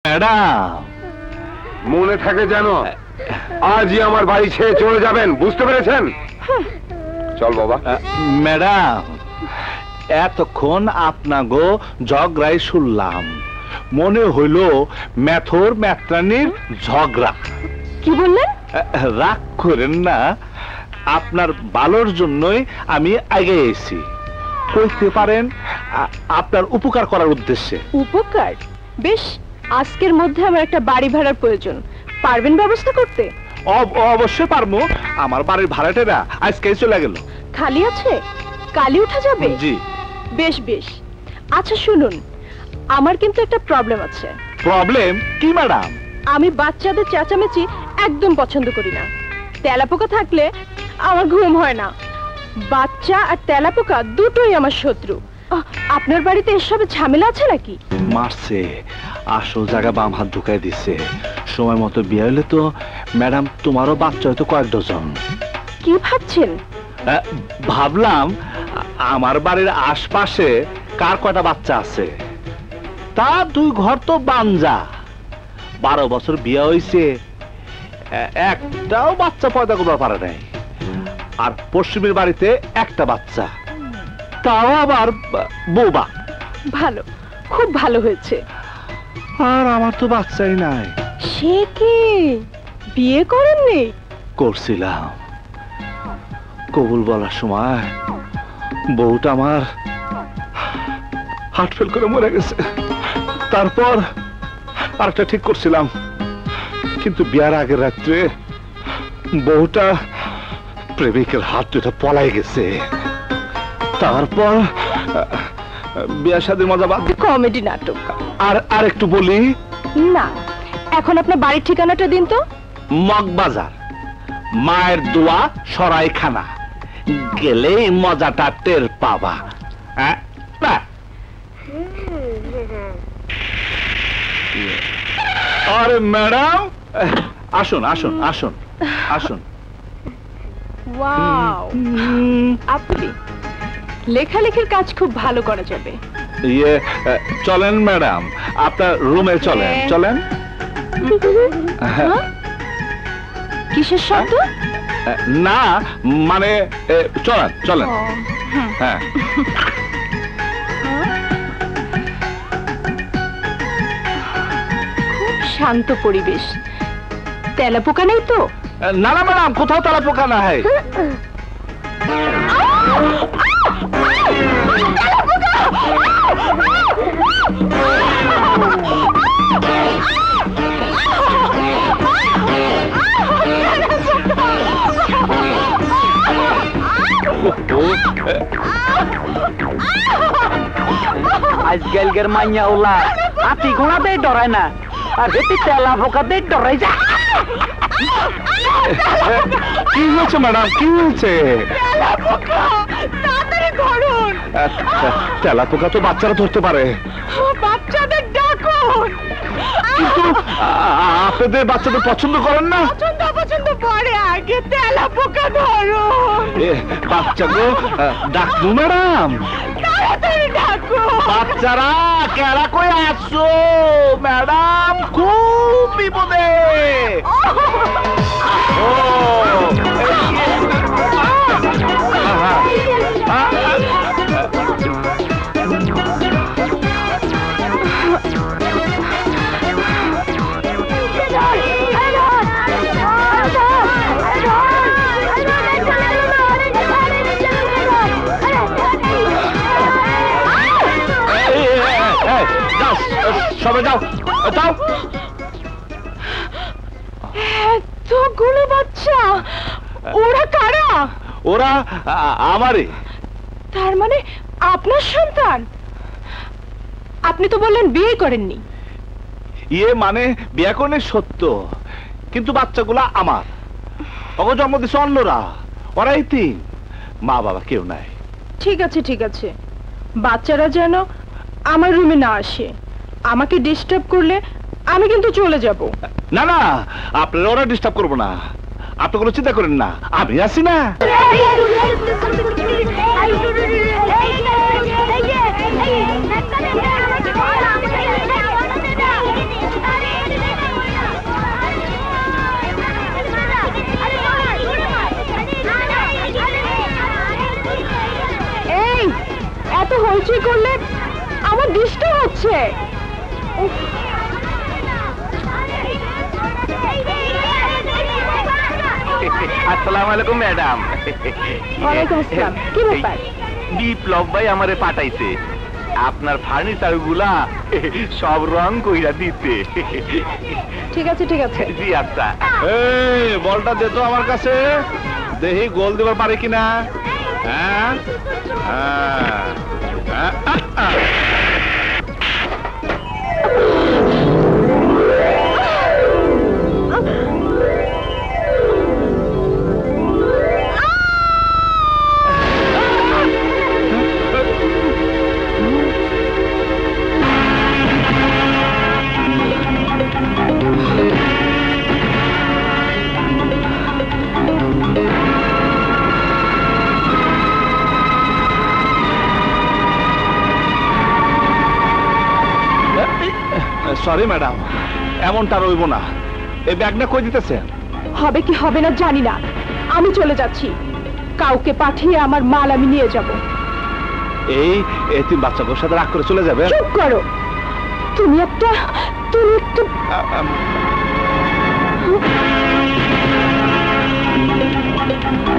Madam, মনে থাকে যেন আজই আমার বাড়ি ছেড়ে চলে যাবেন, বুঝতে পেরেছেন? চল বাবা। ম্যাডাম, এতক্ষণ আপনাগো ঝগড়াই শুনলাম, মনে হইল মেথর মেত্রানির ঝগড়া। কি বললেন? রাগ করেন না, আপনার ভালোর জন্যই আমি আগে এসেছি। কইতে পারেন আপনার উপকার করার উদ্দেশ্যে। উপকার? বেশ, আজকের মধ্যে আমার একটা বাড়ি ভাড়ার প্রয়োজন, পারবেন ব্যবস্থা করতে? অবশ্যই পারবো। আমার বাড়ির ভাড়াটেরা আজকে চলে গেল। খালি আছে? কালি উঠা যাবে? জি। বেশ বেশ। আচ্ছা শুনুন, আমার কিন্তু একটা প্রবলেম আছে। প্রবলেম কি ম্যাডাম? আমি বাচ্চাদের চেঁচামেচি একদম পছন্দ করি না। তেলাপোকা থাকলে আমার ঘুম হয় না। বাচ্চা আর তেলাপোকা দুটোই আমার শত্রু। আপনার বাড়িতে এসবে ঝামেলা আছে নাকি? মারছে, আসল জায়গা বাম হাত ঢুকাই দিছে। সময় মতো বিয়ে হইলে তো ম্যাডাম তোমারও বাচ্চা হয়তো কয়েক ডজন। কি ভাবছেন? ভাবলাম আমার বাড়ির আশপাশে কার কয়টা বাচ্চা আছে, তা 2 ঘর তো বাঞ্জা। 12 বছর বিয়ে হয়েছে, একটাও বাচ্চা পয়দা করবার পারে নাই। আর পশ্চিমের বাড়িতে একটা বাচ্চা, তাও আবার বোবা। ভালো, খুব ভালো হয়েছে। আর আমার তো বাচ্চাই নাই। সে কি, বিয়ে করেননি? করছিলাম, কবুল বলার সময় বউটা আমার হার্ট ফেল করে মরে গেছে। তারপর আরেকটা ঠিক করছিলাম, কিন্তু বিয়ার আগের রাত্রে বউটা প্রেমিকের হাত দুটা পলাই গেছে। তারপর বিয়ার সাথে মজা বাদ। কমেডি নাটক। আর একটু বলি না, এখন আপনার বাড়ির ঠিকানাটা দিন তো। মগবাজার, মায়ের দোয়া সরাইখানা, গেলেই মজাটা টের পাবা। আরে ম্যাডাম, আসুন আসুন আসুন আসুন। ওয়াও, আপনি লেখালেখির কাজ খুব ভালো করা যাবে। চলেন ম্যাডাম, আপনার রুমে চলেন। চলেন। কিসের শব্দ? না মানে চলেন চলেন। হ্যাঁ, খুব শান্ত পরিবেশ। তেলাপোকা নেই তো? না না ম্যাডাম, কোথাও তেলাপোকা না। হয় আজকালকার মাইয়া ওলা হাতি ঘোড়াতে ডরায় না, আর হেঁটে তেলা পোকাতে ডরাই যায়। কি হয়েছে ম্যাডাম, কি হয়েছে? তেলাপোকা তো বাচ্চারা ধরতে পারে। বাচ্চাদের ডাকুন। কিন্তু আপনাদের বাচ্চাদের পছন্দ করেন না? পছন্দ পরে, আগে তেলাপোকা ধরো। বাচ্চাকে ডাকবো ম্যাডাম? তাড়াতাড়ি ডাকো। বাচ্চারা কেরা কই আসছো ম্যাডাম, খুব বিপদে। সবাই যাও যাও। এতগুলো বাচ্চা, ওরা কারা? ওরা আমারই। তার মানে আপনার সন্তান? আপনি তো বললেন বিয়ে করেননি। মানে বিয়ে করেন সত্য, কিন্তু বাচ্চাগুলা আমার। ওকে জন্ম দিছে অন্যরা, ওরাই 3, মা বাবা কেউ নাই। ঠিক আছে ঠিক আছে, বাচ্চারা যেন আমার রুমে না আসে। আমাকে ডিস্টার্ব করলে আমি কিন্তু চলে যাব। না না, আপনারা ওরা ডিস্টার্ব করবো না, আপনি কোনো চিন্তা করেন না, আমি আছি না। আসসালামু আলাইকুম ম্যাডাম। ওয়ালাইকুম আসসালাম। কি ব্যাপার? বিপ্লব ভাই আমারে পাঠাইছে আপনার ফার্নিচার গুলা সব রং কইরা দিতে। ঠিক আছে ঠিক আছে। জি আচ্ছা। এই বলটা দে তো আমার কাছে, দেখি গোল দিবার পারে কিনা। হ্যাঁ হ্যাঁ হ্যাঁ। সরি ম্যাডাম, এমনটা রইব না। এই ব্যাগটা কই দিতেছে? হবে কি হবে না জানি না, আমি চলে যাচ্ছি। কাউকে পাঠিয়ে আমার মাল আমি নিয়ে যাব। এই এতিম বাচ্চাগুলোর সাথে রাগ করে চলে যাবে? চুপ করো। তুমি একটা আ- আ-